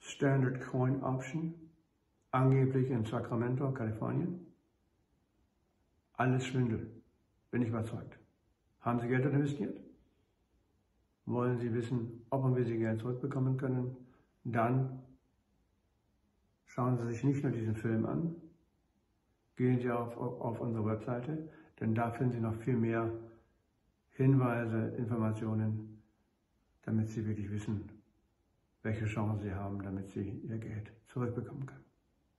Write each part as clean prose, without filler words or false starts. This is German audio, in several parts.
Standard Coin Option, angeblich in Sacramento, Kalifornien. Alles Schwindel, bin ich überzeugt. Haben Sie Geld investiert? Wollen Sie wissen, ob und wie Sie Geld zurückbekommen können? Dann schauen Sie sich nicht nur diesen Film an, gehen Sie auf unsere Webseite, denn da finden Sie noch viel mehr Hinweise, Informationen, damit Sie wirklich wissen, welche Chancen Sie haben, damit Sie Ihr Geld zurückbekommen können.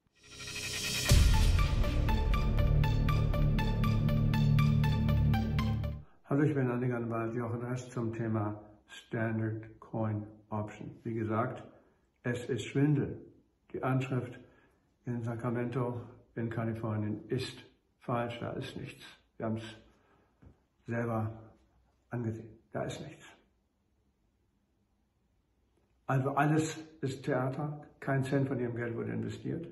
Hallo, ich bin Anleger Jochen Rest zum Thema Standard Coin Option. Wie gesagt, es ist Schwindel. Die Anschrift in Sacramento in Kalifornien ist falsch, da ist nichts. Wir haben es selber angesehen, da ist nichts. Also alles ist Theater, kein Cent von Ihrem Geld wurde investiert.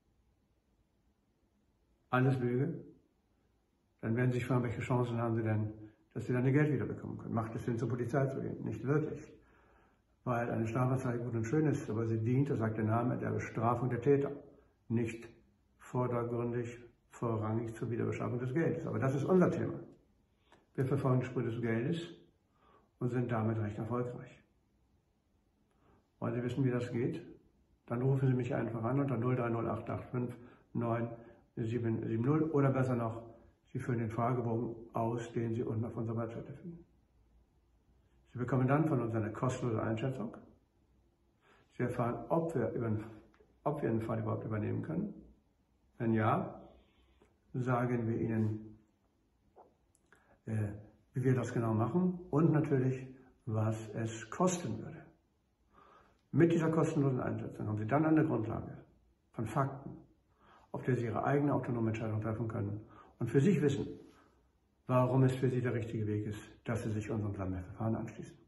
Alles Lüge. Dann werden Sie sich fragen, welche Chancen haben Sie denn, dass Sie dann Ihr Geld wiederbekommen können. Macht es Sinn, zur Polizei zu gehen? Nicht wirklich. Weil eine Strafanzeige gut und schön ist, aber sie dient, das sagt der Name, der Bestrafung der Täter. Nicht vordergründig, vorrangig zur Wiederbeschaffung des Geldes. Aber das ist unser Thema. Wir verfolgen die Spur des Geldes und sind damit recht erfolgreich. Wollen Sie wissen, wie das geht? Dann rufen Sie mich einfach an unter 030 885 9770 oder besser noch, Sie füllen den Fragebogen aus, den Sie unten auf unserer Webseite finden. Sie bekommen dann von uns eine kostenlose Einschätzung. Sie erfahren, ob wir den Fall überhaupt übernehmen können. Wenn ja, sagen wir Ihnen, wie wir das genau machen und natürlich, was es kosten würde. Mit dieser kostenlosen Einschätzung haben Sie dann eine Grundlage von Fakten, auf der Sie Ihre eigene autonome Entscheidung treffen können und für sich wissen, warum es für Sie der richtige Weg ist, dass Sie sich unserem Sammlerverfahren anschließen.